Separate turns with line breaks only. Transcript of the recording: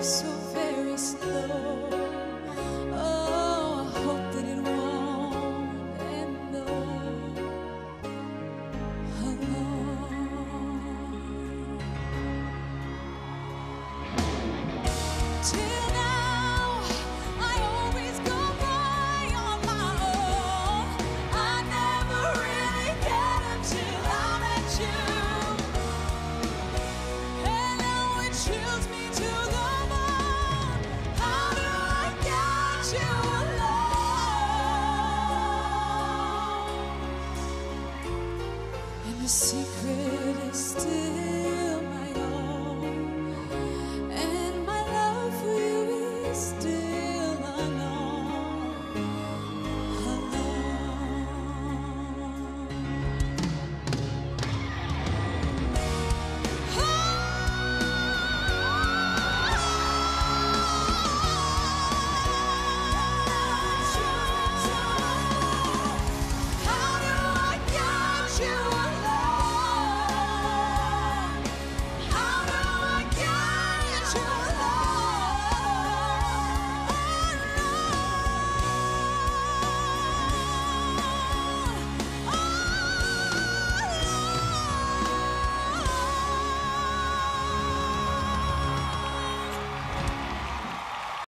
so very slow. Oh, I hope that it won't end alone. Till now, I always go by on my own. I never really get until I met you. And now it chills me to the bone. How do I get you alone? And the secret is still